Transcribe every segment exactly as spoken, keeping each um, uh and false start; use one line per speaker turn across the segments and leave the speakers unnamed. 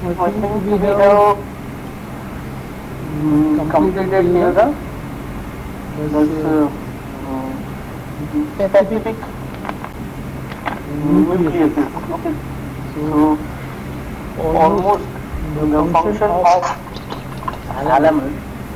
I think we have mm, completed here the this uh, uh, specific nucleus. Okay. So almost the function of thalamus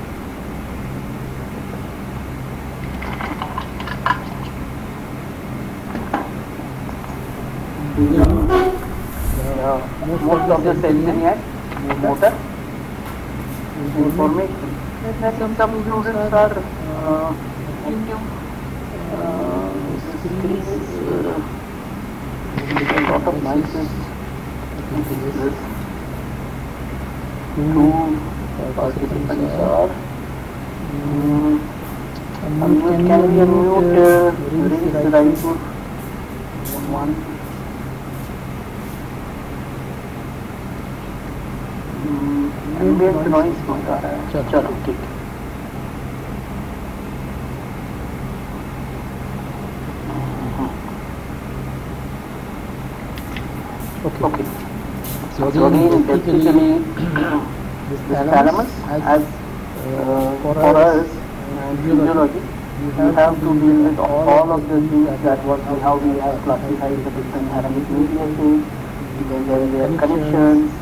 uh, most of the sensory and motor information. And some students are uh, active uh, screens, uh, a lot of noises. This two participants are um, unmute. Can we unmute uh, Reese Raipur? One. ambient noise बहुत आ रहा है. चलो ठीक. Okay. Okay. So again, basically, this thalamus as uh, for us uh, physiology, you have to deal with all of the things that what we how we have classified the different thalamic nucleuses, their, their connections,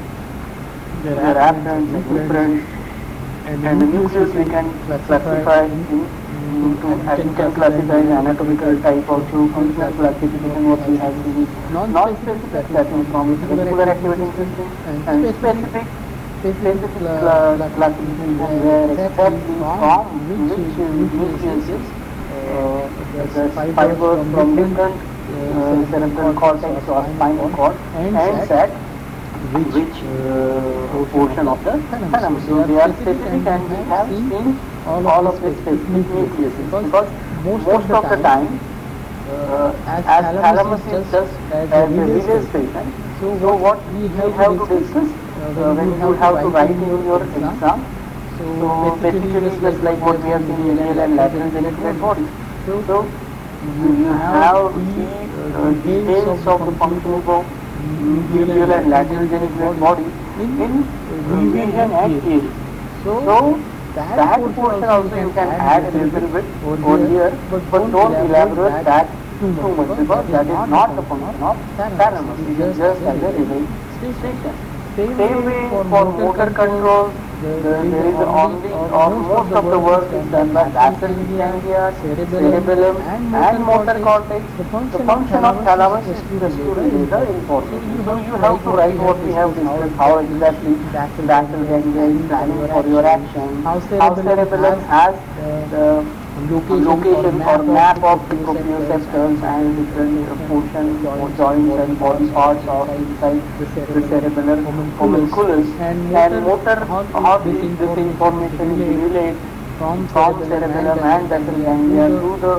their absence, different, and the nucleus we can classify in, into, as we can classify anatomical type also, functional classification what we have to do, non-specific that is from vascular activating system, and specific specific uh, classification where exactly from which nucleuses uh, the fiber from different uh, cerebral cortex or spinal cord ends at which uh, portion of the thalamus. So they are specific and we have seen all of the specific nucleuses because most of the time uh, as thalamus is just as a relay station. So what we have to discuss uh, when you have to write in your exam. So basically just like what we have seen in medial and lateral genital body. So you have the uh, details of the functioning of medial and lateral genital body in revision and theory. So that portion also you can add a little bit over here, but don't elaborate that too much because that is not the function of thalamus. It is just as a relay station. Same way for motor control, there is only or most of the work is done by basal ganglia, cerebellum and motor cortex. The function of thalamus is just to relay the information. So you have to write what we have discussed, how exactly basal ganglia is planning for your action, how cerebellum has the location or map of the proprioceptors and different portions or joints and body parts of inside the cerebellar homunculus, and motor how this information is relayed from cerebellum and basal ganglia to the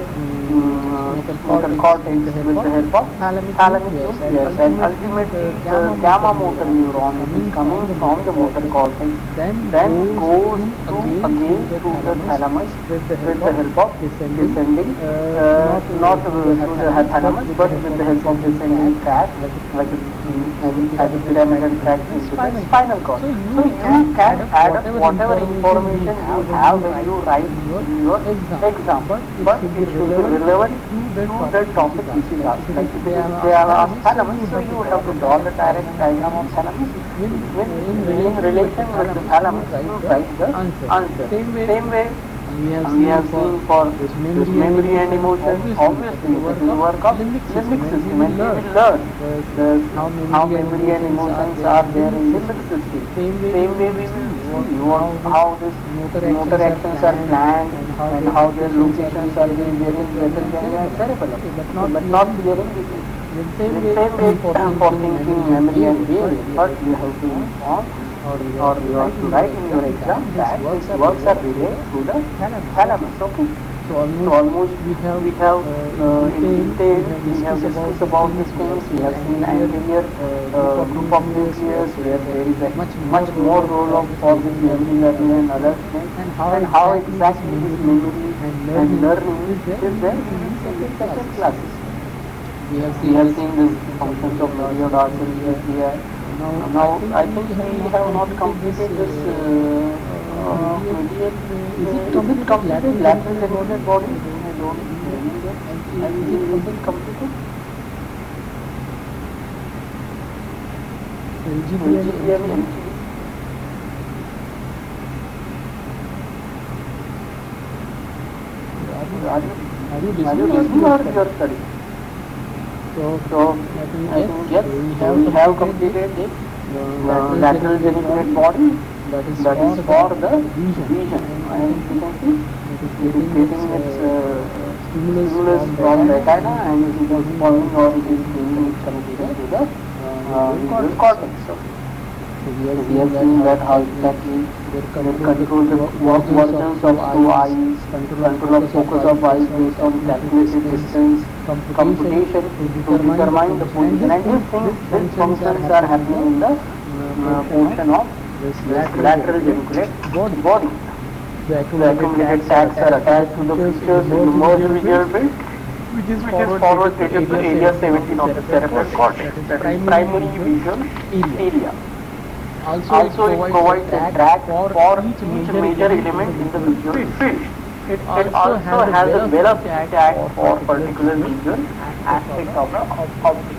um, motor cortex with the help of thalamic nucleus, and ultimately the gamma motor neuron is coming from the motor cortex then goes to again to the thalamus with the help of descending uh, not through the thalamus but with the help of descending tract like as a pyramidal tract into the spinal cord. So you can add up whatever information you have when you write your exam, but it should be relevant to the topic which is asked. Like if they are asked thalamus, so you have to draw the direct diagram of thalamus in relation with the thalamus to write the answer. Same way we have, we have seen for this memory, this memory and emotion, obviously it will work of limbic system, and we will learn the, how, memory how memory and emotions are there in limbic system. Same way we will see what, how this motor actions are planned and how their locations are being there in basal ganglia and cerebellum, but not there in this. The same way for thinking, memory and behavior, but you have to move on or you have to write in your exam that these works are related to the thalamus. Okay. So almost, so almost we have, we have uh, in detail, we have discussed about these things. We have seen anterior uh, group of nucleus where there is a much, much more role of for this memory learning and other things, and how, and how exactly this memory and learning is there in the second classes. We have seen, we have seen the functions of nerve arteries here. Now, now I think we have not completed this uh, uh, medial. Is it completed? Lateral genuinate body? I don't remember. I think is it completed? L G B and M G B. Are you, are you listening or you are studying? So, so I think yes, we have, we have completed this uh, lateral geniculate body that is, that is for the vision. And you can see it is getting its uh, stimulus from the retina and it is responding or it is giving its connection to the uh, visual cortex. So, so we are seeing that how exactly they control the versions of two eyes, control of focus of eyes based on calculated distance, computation to determine the position, and these things, these functions are happening in the uh, portion of this lateral geniculate body. The accumulated tags are attached to the features in the merged visual field, which is forward stated to area seventeen of the cerebral cortex, that is primary visual area. Also, also it provides a track for, for each major, major element in the visual field. It also, it also has, has a velocity tag for particular visual aspect of the object.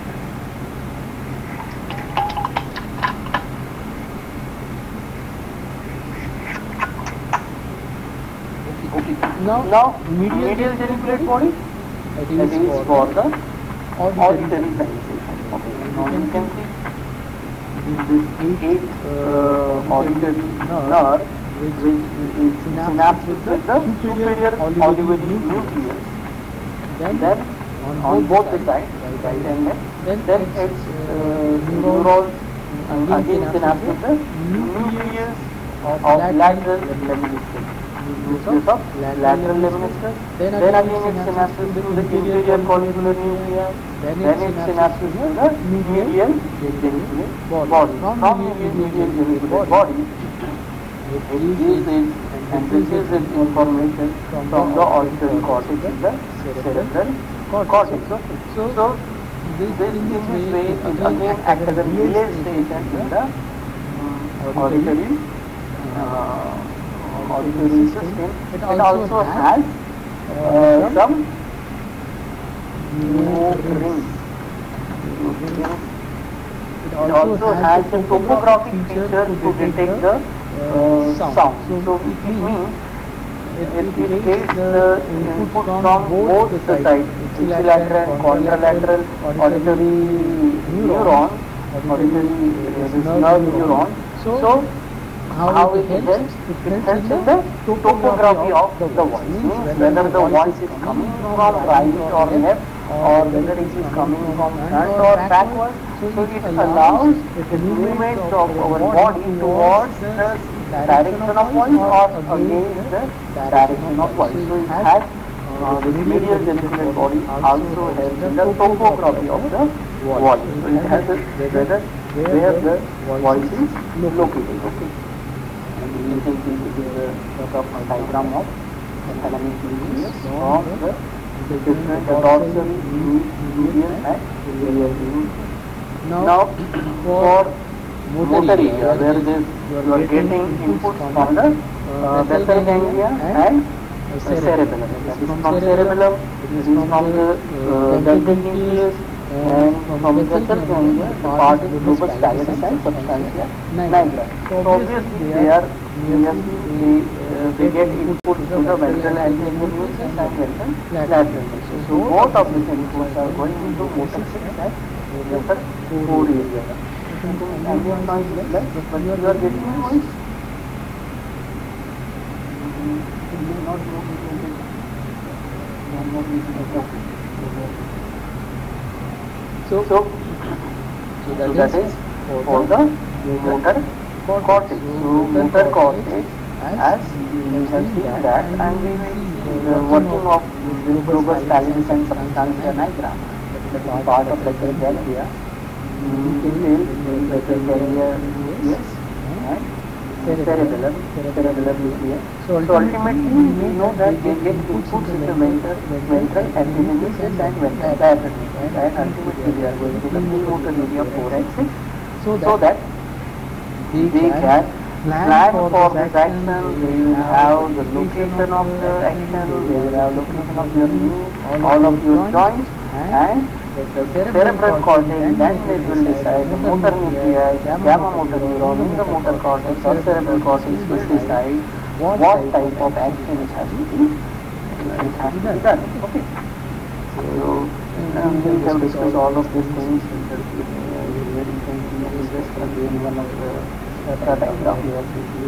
Okay. Now, now medial, medial geniculate body, that is, that is for, for the auditory sensation. Okay. Now you can see this eight uh, auditory nerve which is synapsed with the superior auditory nucleus. Then, then on, on both the sides, right and left, then, then its uh, neurons again synapsed with the nucleus of lateral lemniscus. Nucleus of lateral lemniscus. Then again it synapses with the inferior collicular nucleus. Then it synapses with the medial geniculate body. From medial geniculate body, it uses and receives its information from the auditory cortex in the cerebral cortex. So, so this in this way it again acts as a relay station in the um, auditory uh, auditory system. It also has uh, some rings. It also has a topographic feature to detect the uh, sound. So it means it, it takes the input from both the sides, ipsilateral and contralateral auditory neuron, auditory nerve neuron. So how it helps? It helps in the topography of the voice. Means whether the voice is coming from right or left, or whether it is coming from front or backward. So it allows the movement of our body towards the direction of voice or against the direction of voice. So it has uh, the medial geniculate body also helps in the topography of the voice. So it has a whether where the voice is located. Okay. And you can see this is a sort of a diagram of the thalamic nucleus from the different dorsal, medial and radial view. Now, for motor area, where this you are getting input from the uh, basal ganglia and cerebellum. That is from cerebellum, it is from the uh, dental nucleus, and from the basal ganglia, the part is globus pallidus and substantia nigra. So obviously they are they, uh, they get input to the ventral anterior nucleus and ventral lateral nucleus. So both of these inputs are going into motor six and motor four area. Ambient noise is less, but you are getting a voice. It may not go into So, so, so that, so that is for the motor cortex. So motor cortex, as we have seen that, and we will the working of the globus pallidus and substantia nigra, that is part of the ganglia. Detail in the ganglia nucleus and cerebellum, cerebellar nucleus. So ultimately we know that they get inputs in the ventral, ventral anterior nucleus and ventral lateral nucleus, and ultimately we are going to the motor area four and six. so that they can plan for this action. They will have the location of the action, they will have location of your knee, all of your joints, and the cerebral cortex. Then it will decide the motor nuclei, gamma motor neuron in the motor cortex or cerebral cortex will decide what type of action it has to be, it has to be done. Okay. So um, we have discussed all of these things. Very recently, just again one of the diagram here,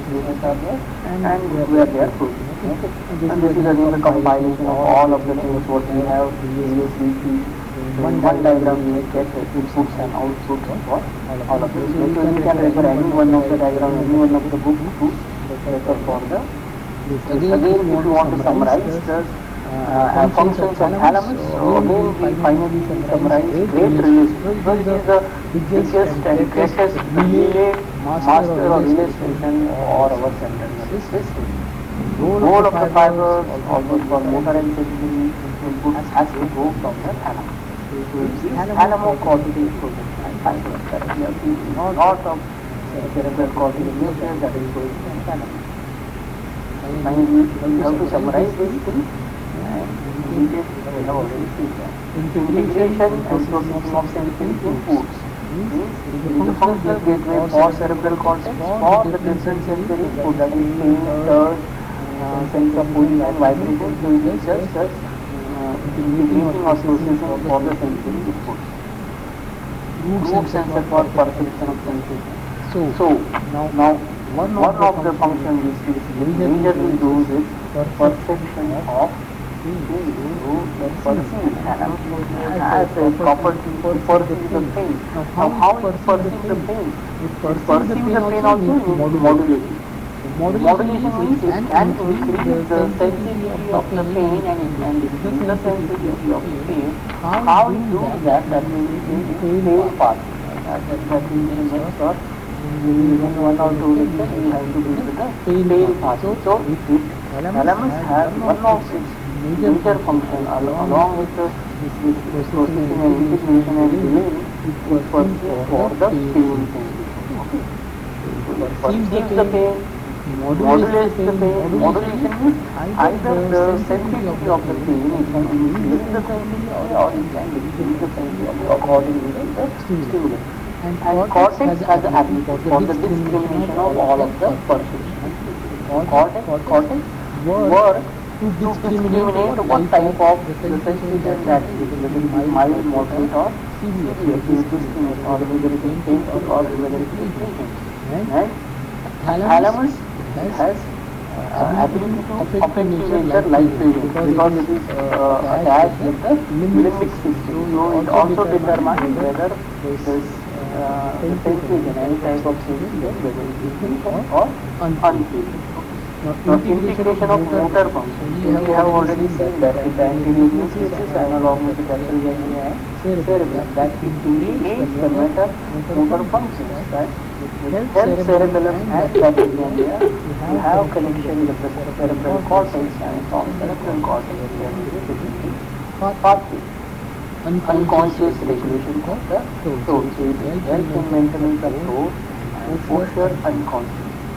and we are there too. Okay. And this is again the compilation of all of the things what we have previously. One diagram we get inputs and outputs of what all of this. So you can refer any one of the diagram, any one of the books to refer for the. Again, if you want to summarize the uh, functions of thalamus, so again we finally summarize rate relation. So this is the biggest and greatest relay master or relay station or our central nervous system. Role of the fibers, almost for motor and sensory input has to go from the thalamus. Thalamocortical protein and fibers that we are seeing lot of cerebral cortical nucleus that is going to the thalamus. Finally, we have to summarize these things and details we have already seen that. Integration and processing of sensory inputs means the functional gateway for cerebral cortex for the different sensory input, that is pain, touch, uh, sense of pulling and vibration. So it is just as integrating or processing for the sensory inputs. Group sensor for perception of sensation. So, so now, now one, one of the functions which is majorly used is perception of the perceive thalamus as a property to perceive the pain. Now how it perceives the pain? It perceives the pain also in modulation. Modulation means it can increase the sensitivity of the pain and it can decrease the sensitivity of the pain. How it does that? That means in pain part. That means in the next part. In one or two lectures, we have to do the pain part. So, if thalamus has one of its major functions along with the processing and integration and delaying, it perceives for the pain sensation. It perceives the pain, modulates the pain. Modulation means either the sensitivity of the pain, it can increase the sensitivity or it can decrease the sensitivity according to the stimulus. And, and cortex has the ability for the discrimination of all of the perception. Cortex, cortex work to discriminate what type of the sensation that is, whether it is mild, moderate or severe, to discriminate, or whether it is painful or whether it is patient. Right? Thalamus has uh, ability to affect nature life phase because it is uh, attached with the limbic system. So it also determines whether this uh, the sensation, any type of sensation, whether it is patient or unpatient. Now, integration of motor functions. We have already seen that in the anterior system and along with the ventral ganglia and cerebellum, that integrates the motor motor functions. Right? Help cerebellum and ventral ganglia to have connection with the cerebral cortex, and from cerebral cortex we have pathway. Unconscious regulation of the throat. So it is health and maintenance of throat and posture unconscious.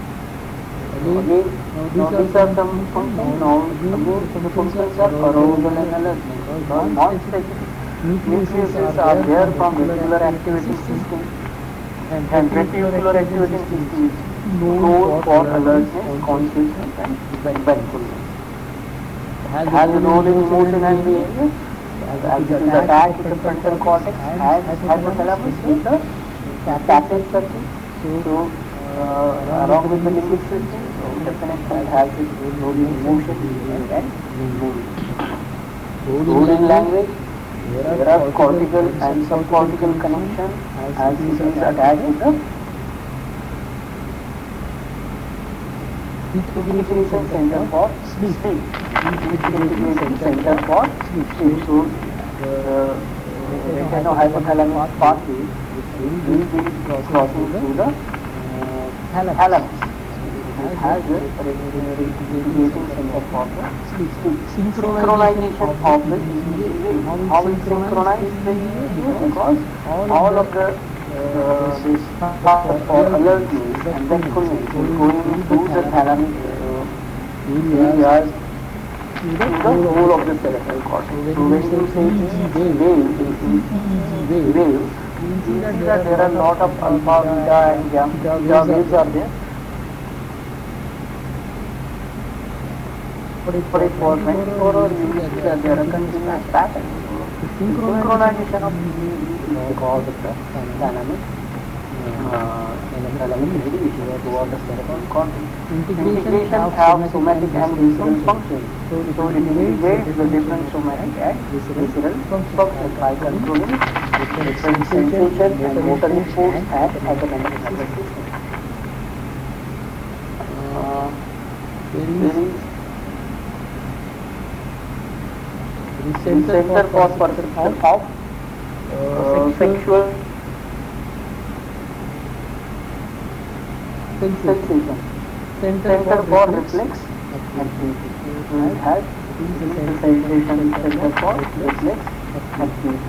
Again, now these are some functions. Now again, the functions are arousal and alertness. Non-specific nucleuses are there from reticular activating system, and reticular activating system is known for alertness, consciousness and wakefulness. Has a role in emotion and behavior. As it is attached to the frontal cortex, as hypothalamus with the passive circuit. So uh, along with the limbic system, so definitely it has its role in emotion, behavior and mood. Role in language, there are cortical and subcortical connections as it is attached with the integration center for sleep. Integration center for sleep. So the retinohypothalamus pathway will be crossing through the thalamus. It has a integration center for the sleep. Synchronization of the E E G. How we synchronize the E E G? Because all of the uh, this part for alertness and wakefulness is going through the thalamic uh, areas to the whole of the cerebral cortex. So when you say each wave is each wave, you see that there are a lot of alpha, beta and gamma waves are there. But it for twenty-four hours you see that there are continuous patterns. The synchronization of these is called the dynamic uh, dynamic radiation towards the cerebral cortex. Integration have somatic and visceral functions. So it integrates the different somatic and visceral functions by controlling different sensation and motor inputs and autonomic nervous system. Uh, there is center for perception of uh, sexual sensation. Center for reflex activity. It has the sensation center for reflex activity.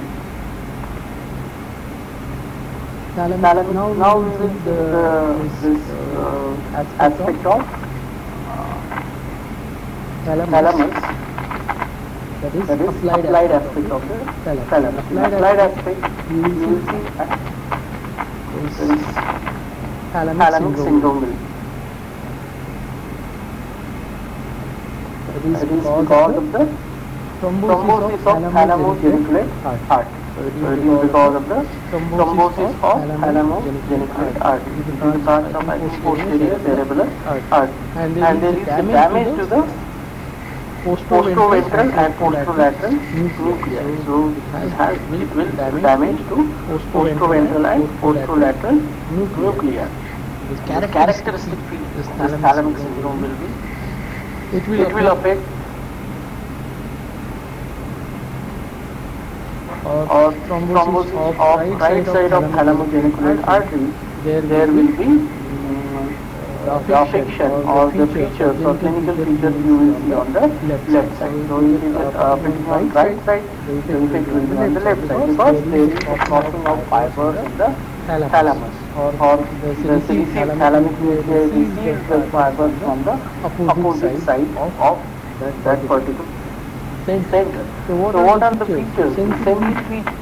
Thalamus. Now, now we will see the, this uh, aspect of uh, thalamus. That is, that is applied, applied aspect of the thalamus. thalamus. Applied, applied aspect, you will see this thalamic, thalamic syndrome. syndrome. That is, that is because of the thrombosis of thalamo-geniculate heart. So it is because of the thrombosis of thalamo-geniculate artery. It is because of the posterior cerebellar artery. And there is damage to the postroventral and posterolateral nuclei. So it has it will damage to postroventral and posterolateral nuclei. The characteristic feature this thalamic syndrome will be it will, it will affect or thrombosis of right, right side of thalamo-geniculate artery. There, there will be the affection or the features or clinical features you will see on the left side. So if it is affecting on right side, the effect will be on the left side because there is a crossing of fibers in the thalamus or the sericea thalamic nuclei receives the fibers from the opposite side of that, that particular center. So what, so what are the features? Sensory features.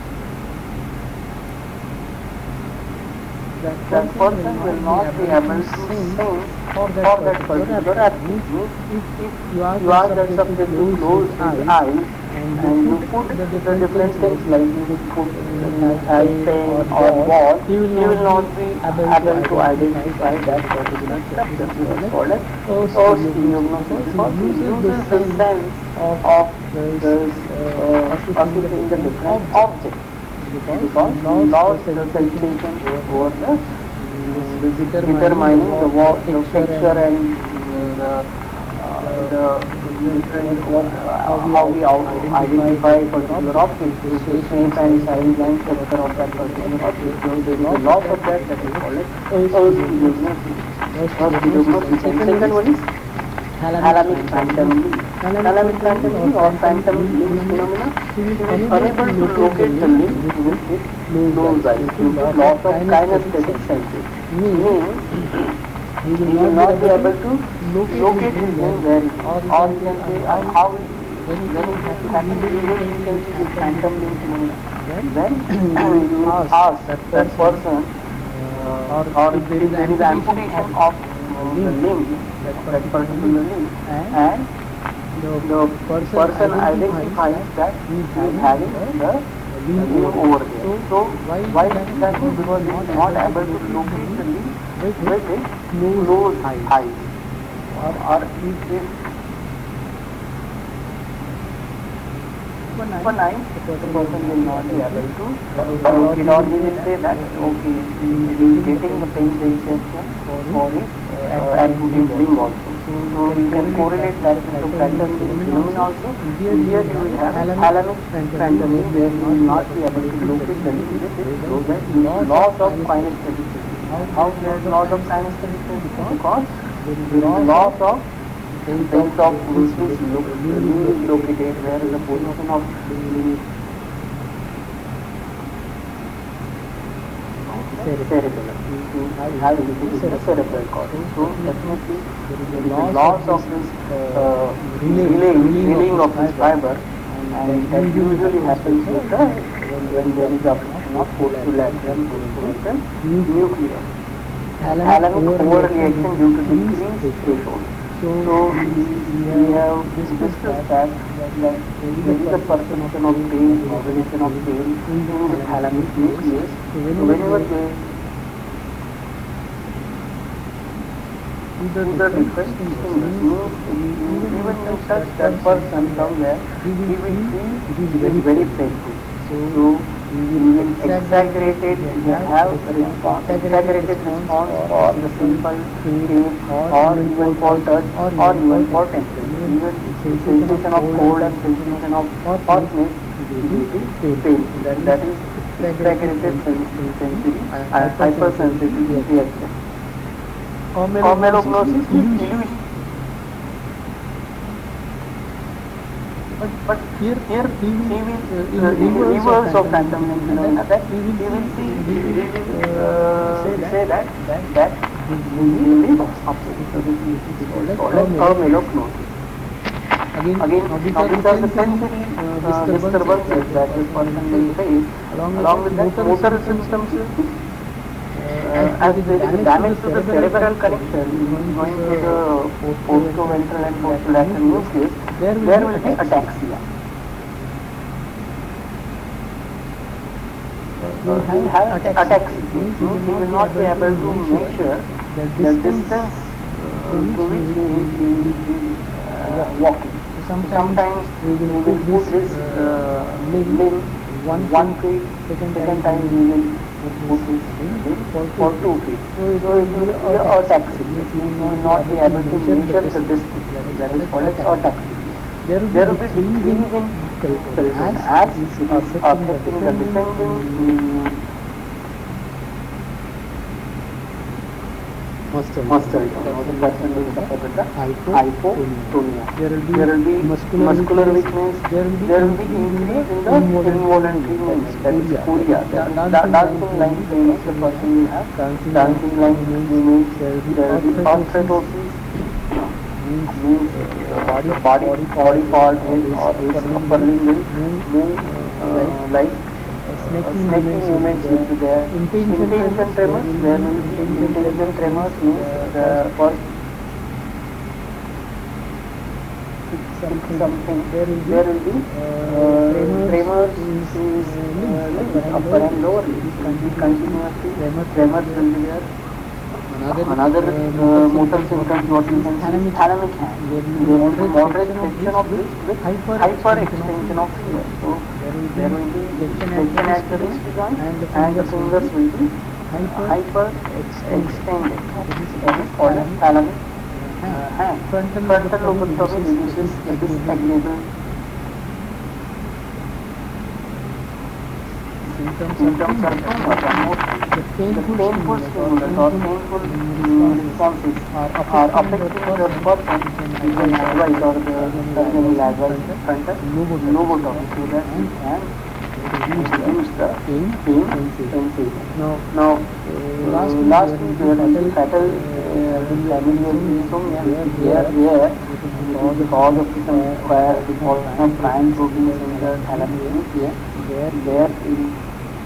That, that person will not be able to sing for that, for that particular activity. If, if you are that subject to close his eyes and, and you put the different, different things like you put as pen or ball, he will, he will not be able to identify that particular structure. This is called as osteognosis because he uses the sense of, of this uh, associating the different objects. Because, because lost the sensation over the uh, determining the, the texture and uh, uh, the different what, uh, how we identify particular objects, the shape and size and structure of that particular object. So there is a loss of that that is called as osteognosis. Osteognosis. And second one is thalamic phantom limb. Thalamic phantom limb or phantom limb phenomena. He is unable to locate the limb with closed eyes due to loss of kinesthetic senses. Means he will not be able to locate his limb where or he can say uh, how when he has phantom limb he can see the phantom limb phenomena. Then you ask that person uh, or if there is an amputation of the limb, that particular limb, and the person identifies that he is having the limb over there. So why is that? Because he is not able to locate the limb with his closed eyes. Or, or if, if one eye, the person will not be able to locate, or he will say that okay, he is getting the pain sensation for his uh, amputated limb also. So you can correlate that with the phantom limb phenomenon also. Here you will have thalamic phantom limb where you will not be able to locate the limb. So that loss of kinesthetic sense. How there is loss of kinesthetic sense? Because there is loss of sense of which is located where the position of cerebellum. We have increase in the cerebral cortex. So definitely there is a loss of this uh, relaying, relaying of this fiber, and that usually happens with the when there is abduction of posterolateral postulateral nucleus. Thalamic overreaction due to decreased threshold. So we, we have discussed that, that there is a perception of pain, observation of pain in the thalamic nucleus. So whenever there is a difference in this means, even in such that person somewhere, he will feel it is very painful. So we will exaggerate it, we have a response, exaggerated response for the simple pain or even for touch or even for temperature. Even sensation of cold and sensation of hotness is pain. That, that is exaggerated sensory hypersensitivity reaction. Or melognosis is illusion. But, but here, here he will, he will uh, in reverse of phantom limb phenomena, that he will, he will see, he will uh, say, say that, that, that he will opposite. So this is called as melognosis. Again, Again now these, now these are the sensory uh, disturbances that this person will face. Along, along with that, motor systems will be, uh, as there is a damage to the cerebral connection going to the postroventral and posterolateral nucleus, there will, there will be ataxia. Uh, we will have ataxia. Means we will not be able to measure the distance uh, to which he is uh, walking. Sometimes we will put this uh, limb one, one feet, second, second time we will put this limb for, for two feet. So it will be ataxia. We will not be able to measure the distance. That is called as ataxia. There will, there will be decrease in calculation as it is affecting the descending muscle. Muscle. The person will suffer with the hypotonia. There will be, there will be muscular, muscular weakness. There will be, there will be increase in the involuntary movement. That is chorea. The dancing line movements the person will have. Dancing line movements. There will be orthodosis. Means uh, body, body, body part will or upper limb will move uh, like uh, snaking movements will be there. Intention tremors, there will be intention tremors means the first something, something. There will be, there will be uh, tremors is uh, upper and lower limbs. Continuously tremors will be there. Another, Another uh, motor symptoms what you can see is thalamic hand. There will be moderate section of this with hyper, hyper extension of finger. So there will be section at the wrist joint and the fingers will be hyper extended. That is called as thalamic uh, hand. Frontal lobotomy reduces this agreeable symptoms are found. The painful, the painful stimulus or painful responses are affecting the person. We can advise or the surgeon will advise the frontal lobotomy so that we can reduce the pain sensation. Now, now uh, lastly, there is fatal familial insomnia where where because of some prior because of prion proteins in the thalamic nucleus, there there is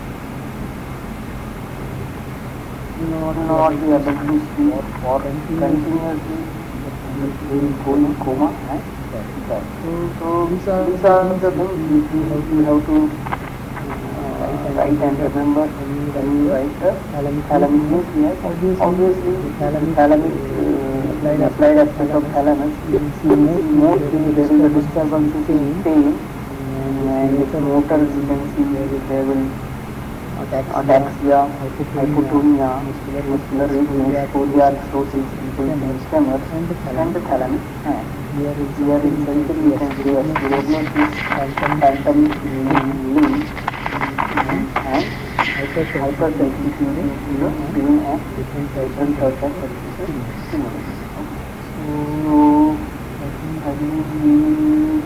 not not be able to sleep or continuously will go in coma and die. So, so these are these are the things which we have to have to uh, write and remember when you write the thalamic nucleus. Obviously, the thalamic uh, applied aspect of thalamus, mostly there is a disturbance in pain and its motor you can see there will ataxia, hypotonia, muscular weakness, choreoathrosis, tremors, and the thalamic hand. Here is sensory you can see as melognosis, phantom limb, and hypersensitivity to the pain and different types of stimulus. So, I think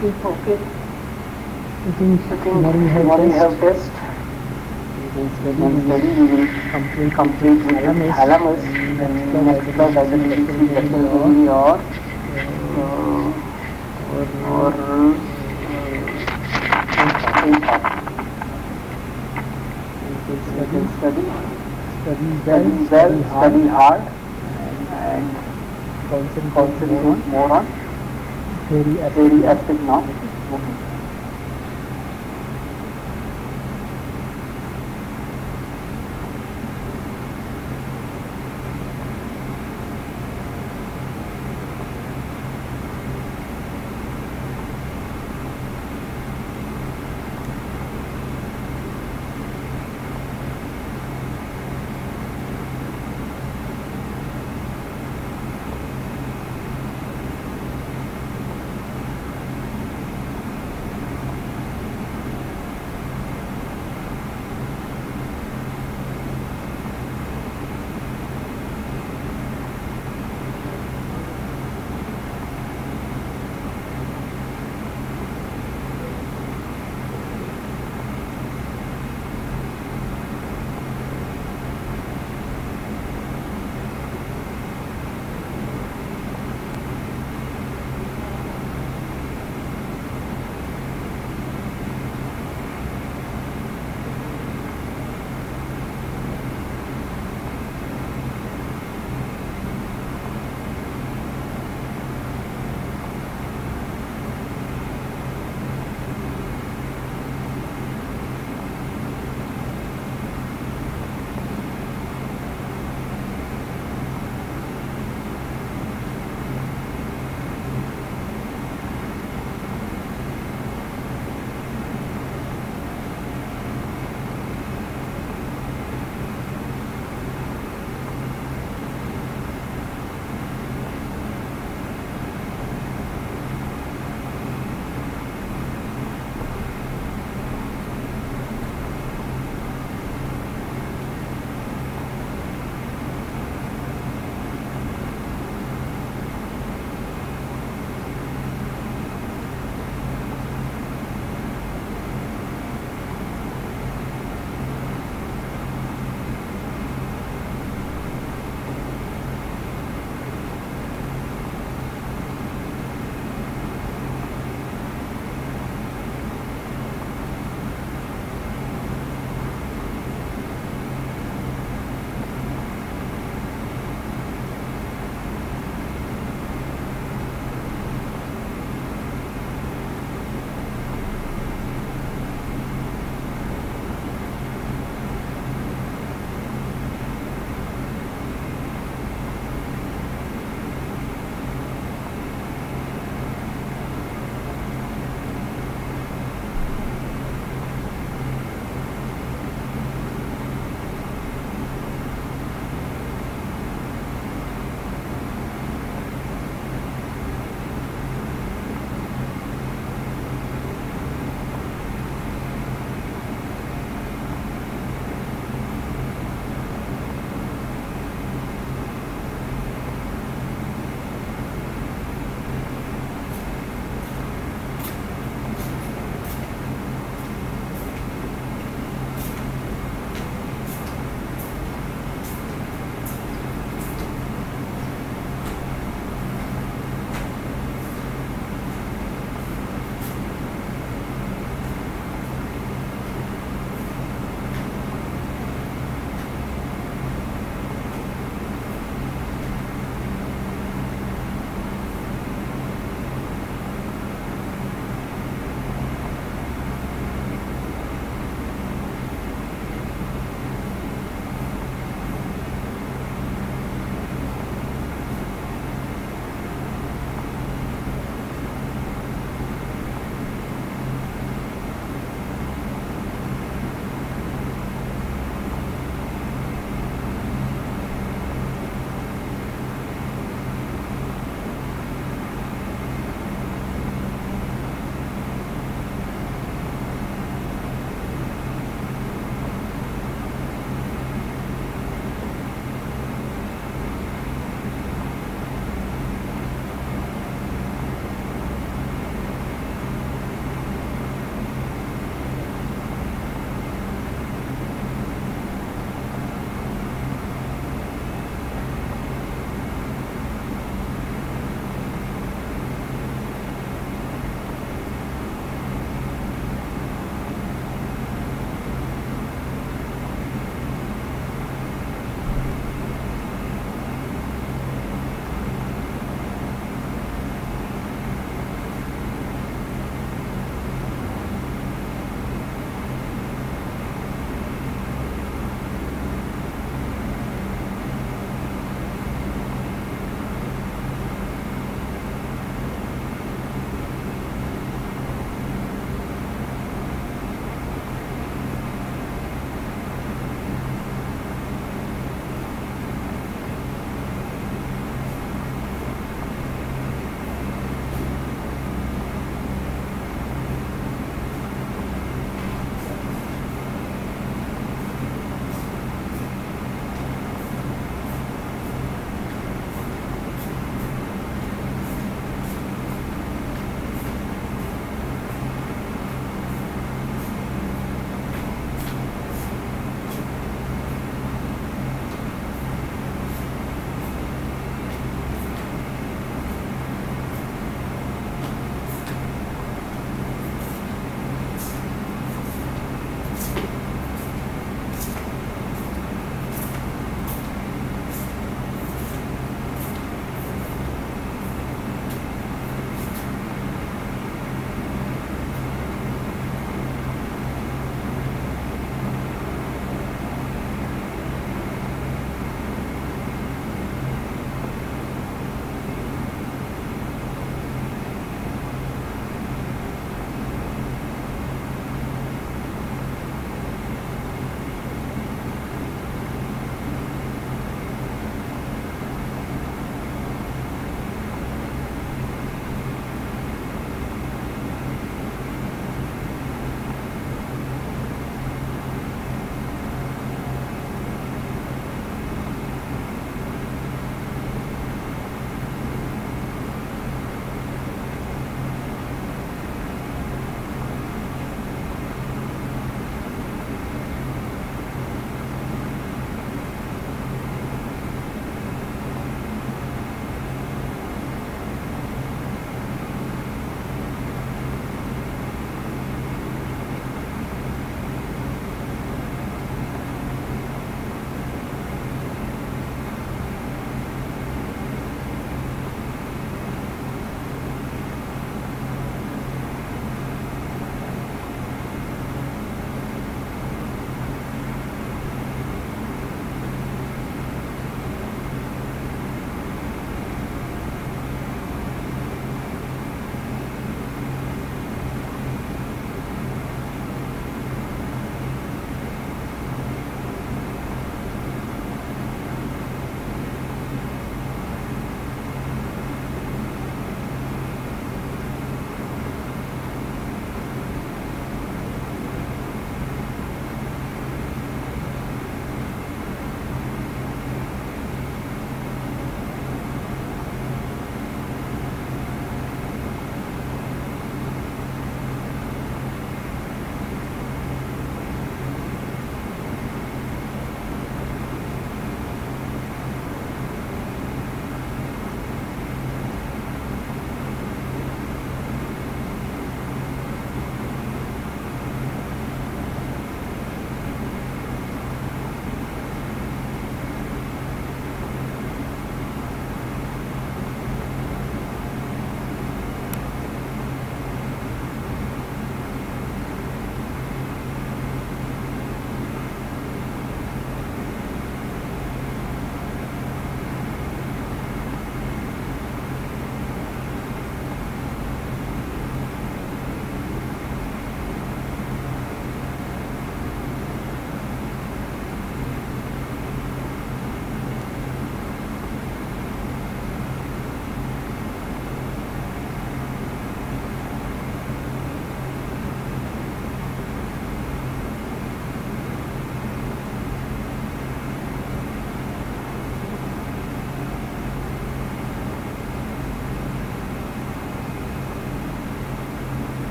Okay.
I think
I think
now we have
now we have
test.
test.
Then study
Then
we will
study we will
complete with the
complete with the
thalamus.
thalamus.
And
Then
next class
next
either we
class
will
either
see
we will
vessel
see
memory
vessel
or
memory or
uh,
uh,
or
or
uh,
brain part.
we can
We
study
can study,
study well,
study well,
study hard,
study hard,
and
and
concentrate more
concentrate
on
more on
theory aspect
theory
now.
aspect now.
Okay.
Okay.